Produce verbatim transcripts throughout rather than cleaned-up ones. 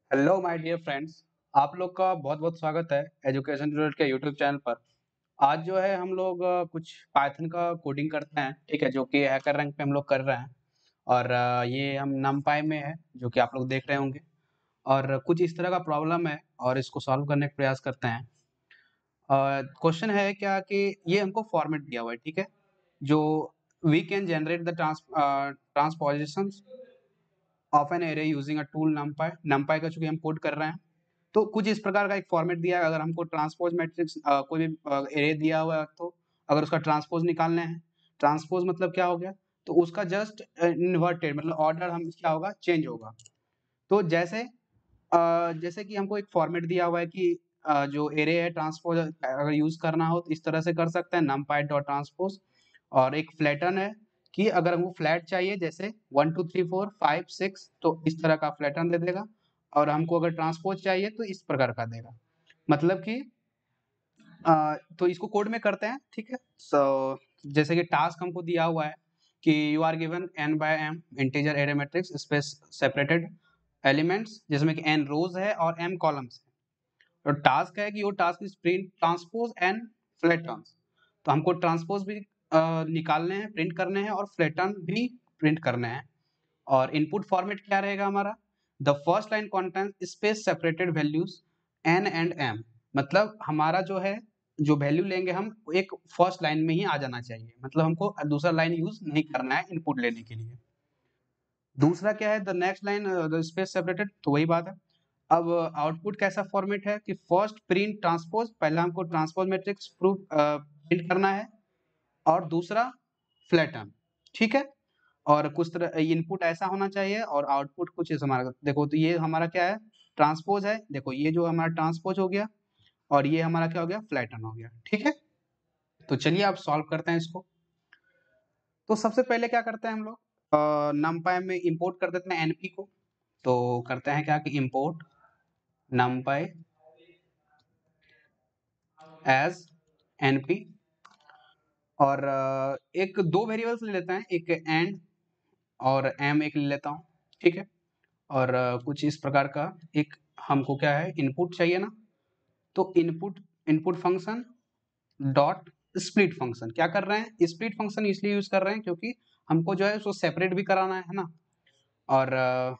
Hello my dear friends. आप लोग का बहुत-बहुत स्वागत है एजुकेशन ट्यूटोरियल के यूट्यूब चैनल पर। आज जो है हम लोग अ, कुछ पाइथन का कोडिंग करते हैं, ठीक है? जो कि हैकर रैंक पे हम लोग कर रहे हैं और अ, ये हम नमपाई में है, जो कि आप लोग देख रहे होंगे और कुछ इस तरह का प्रॉब्लम है और इसको सॉल्व करने का प्रयास करते हैं। अ, क्वेश्चन है क्या कि ये हमको फॉर्मेट दिया हुआ है, ठीक है? जो we can generate the trans uh, transpositions of an array using a tool numpy numpy का चूँकि हम कोड कर रहे हैं, तो कुछ इस प्रकार का एक फॉर्मेट दिया है। अगर हमको ट्रांसपोज़ मैट्रिक्स अ, कोई भी अ, एरे दिया हुआ है तो अगर उसका ट्रांसपोज़ निकालना है, ट्रांसपोज़ मतलब क्या हो गया? तो उसका जस्ट अ, इन्वर्टेड मतलब ऑर्डर हम क्या होगा चेंज होगा। तो जैसे अ, जैसे कि हमको एक फॉर्मेट दिया हुआ है कि अ, जो एरे है ट्रांसपोज़ अगर यूज़ करना हो तो इस तरह से कर सकते हैं numpy डॉट ट्रांसपोज़ और एक फ्लैटन है कि अगर हमको फ्लैट चाहिए जैसे one two three four five six तो इस तरह का फ्लैटन दे देगा और हमको अगर ट्रांसपोज़ चाहिए तो इस प्रकार का देगा। मतलब कि अ, तो इसको कोड में करते हैं, ठीक है? सो जैसे कि टास्क हमको दिया हुआ है कि you are given n by m integer array matrix space separated elements जिसमें कि n रोज़ है और m कॉलम्स है। तो टास्क है कि वो task is print transpose and flattens. तो हमको ट्रांसपोज़ भी अ, निकालने हैं, प्रिंट करने हैं और फ्लैटन भी प्रिंट करने हैं। और इनपुट फॉर्मेट क्या रहेगा हमारा? The first line contains space separated values n and m मतलब हमारा जो है, जो वैल्यू लेंगे हम एक फर्स्ट लाइन में ही आ जाना चाहिए। मतलब हमको दूसरा लाइन यूज़ नहीं करना है इनपुट लेने के लिए। दूसरा क्या है the next line uh, the space separated तो वही बात है। अब आउटपुट कैसा फॉर्मेट है कि फर्स्ट प्रिंट ट्रांसपोज़ पहला हमको transpose matrix proof uh, print करना है और दूसरा फ्लैटन, ठीक है? और कुछ तरह इनपुट ऐसा होना चाहिए और आउटपुट कुछ इस हमारा देखो तो ये हमारा क्या है ट्रांसपोज़ है। देखो ये जो हमारा ट्रांसपोज़ हो गया और ये हमारा क्या हो गया फ्लैटन हो गया, ठीक है? तो चलिए अब सॉल्व करते हैं इसको। तो सबसे पहले क्या करते हैं हम लोग अ, numpy में इंपोर्ट कर देते हैं एनपी को। तो करते हैं क्या कि इंपोर्ट numpy एज़ एनपी और अ, एक दो वेरिएबल्स ले लेते हैं, एक एंड और एम एक ले लेता हूँ, ठीक है? और अ, कुछ इस प्रकार का एक हमको क्या है इनपुट चाहिए ना, तो input input function dot split function क्या कर रहे हैं? स्प्लिट फंक्शन इसलिए यूज़ कर रहे हैं क्योंकि हमको जो है उसको सेपरेट भी कराना है, है ना? और अ,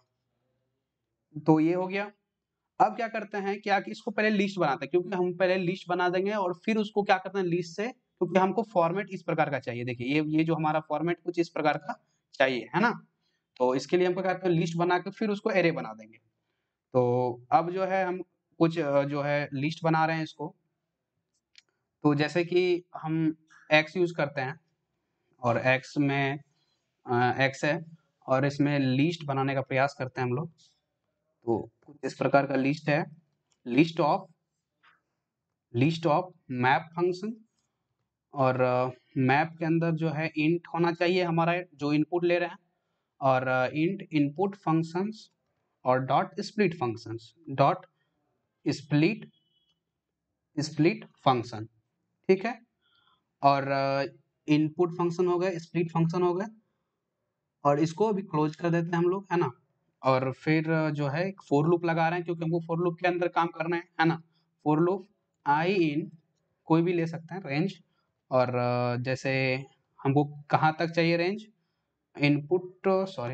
तो ये हो गया। अब क्या करते हैं क्या कि इसको पहले लिस्ट बनाते हैं क्योंकि हम पहले लिस्ट बना देंगे और फिर उसको क्या करते हैं लिस्ट से क्योंकि हमको फॉर्मेट इस प्रकार का चाहिए। देखिए ये ये जो हमारा फॉर्मेट कुछ इस प्रकार का चाहिए, है ना? तो इसके लिए हमको क्या करते हैं लिस्ट बना के फिर उसको एरे बना देंगे। तो अब जो है हम कुछ अ, जो है लिस्ट बना रहे हैं इसको। तो जैसे कि हम एक्स यूज़ करते हैं और एक्स में अ, एक्स है और इसमें लिस्ट बनाने का प्रयास करते हैं हम लोग। तो कुछ इस प्रकार का लिस्ट है, list of list of map function और मैप के अंदर जो है इंट होना चाहिए हमारा जो इनपुट ले रहे हैं और इंट इनपुट फंक्शंस और dot split functions dot split split function, ठीक है? और इनपुट फंक्शन हो गए, स्प्लिट फंक्शन हो गए और इसको अभी क्लोज कर देते हैं हम लोग, है ना? और फिर अ, जो है एक फोर लूप लगा रहे हैं क्योंकि हमको फोर लूप के अंदर काम करना है, है ना? फोर लूप आई इन कोई भी ले सकते हैं रेंज और अ, जैसे हमको कहाँ तक चाहिए range input sorry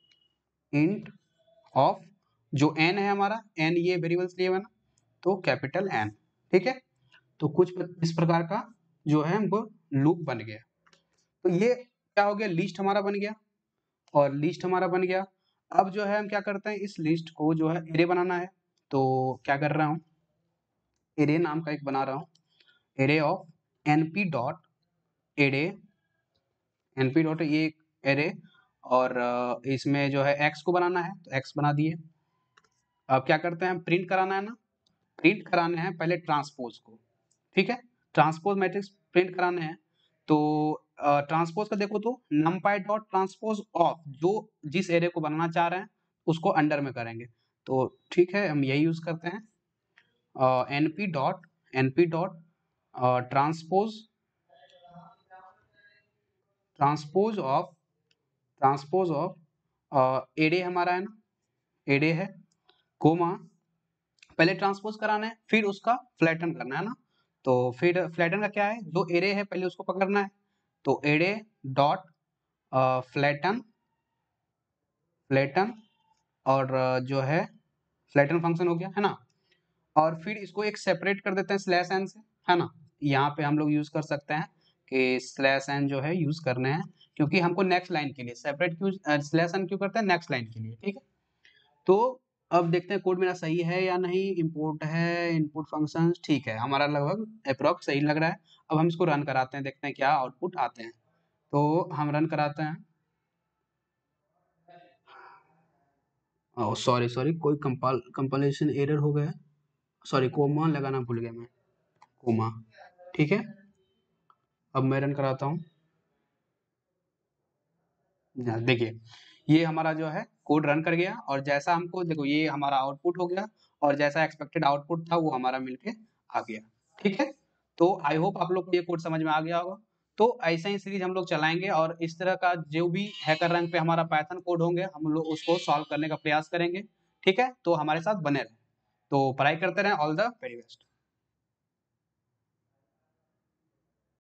int of जो एन है हमारा एन ये वेरिएबल्स लिए हुए ना तो कैपिटल एन, ठीक है? तो कुछ इस प्रकार का जो है हमको लूप बन गया। तो ये क्या हो गया लिस्ट हमारा बन गया और लिस्ट हमारा बन गया। अब जो है हम क्या करते हैं इस लिस्ट को जो है एरे बनाना है। तो क्या कर रहा हूँ एरे नाम का एक बना रहा हूँ array of NP dot array NP dot ये एरे और अ, इसमें जो है एक्स को बनाना है तो एक्स बना दिए। अब क्या करते हैं प्रिंट कराना है ना, प्रिंट कराने हैं पहले ट्रांसपोज को, ठीक है? ट्रांसपोज मैट्रिक्स प्रिंट कराने हैं तो ट्रांसपोज का देखो तो numpy डॉट ट्रांसपोज ऑफ जो जिस एरे को बनाना चाह रहे हैं उसको अंडर में करेंगे। तो ठीक है हम यही यूज करते हैं NP dot NP dot transpose transpose of transpose of array हमारा है ना एरे है कोमा, पहले ट्रांसपोज कराना है, फिर उसका फ्लैटन करना है ना। तो फिर फ्लैटन का क्या है, जो एरे है पहले उसको पकड़ना है, तो एरे डॉट फ्लैटन फ्लैटन और अ, जो है फ्लैटन फंक्शन हो गया है ना। और फिर इसको एक सेपरेट कर देते हैं स्लैश एन से, है ना। यहाँ पे हम लोग यूज कर सकते हैं कि स्लैश एन जो है यूज करने हैं, क्योंकि हमको नेक्स्ट लाइन के लिए सेपरेट क्यों स्लैश एन क्यों करते हैं, नेक्स्ट लाइन के लिए, ठीक है। तो अब देखते हैं कोड मेरा सही है या नहीं। इंपोर्ट है, इनपुट फंक्शन, ठीक है, हमारा लगभग अप्रोक्स सही लग रहा है। अब हम इसको रन कराते हैं, देखते हैं क्या आउटपुट आते हैं। तो हम रन कराते हैं। ओह सॉरी सॉरी, कोई कंपाल कंपाइलेशन एरर हो गया है, सॉरी कोमा लगाना भूल गया मैं, कोमा, ठीक है। अब मैं रन कराता हूँ। हाँ, देखिए ये हमारा जो है कोड रन कर गया, और जैसा हमको देखो ये हमारा आउटपुट हो गया, और जैसा एक्सपेक्टेड आउटपुट था वो हमारा मिलके आ गया, ठीक है। तो आई होप आप लोग को ये कोड समझ में आ गया होगा। तो ऐसे ही सीरीज हम लोग चलाएंगे, और इस तरह का जो भी हैकर रैंक पे हमारा पाइथन कोड होंगे हम लोग उसको सॉल्व करने का प्रयास करेंगे, ठीक है। तो हमारे साथ बने रहें, तो पढ़ाई करते रहें। All the very best.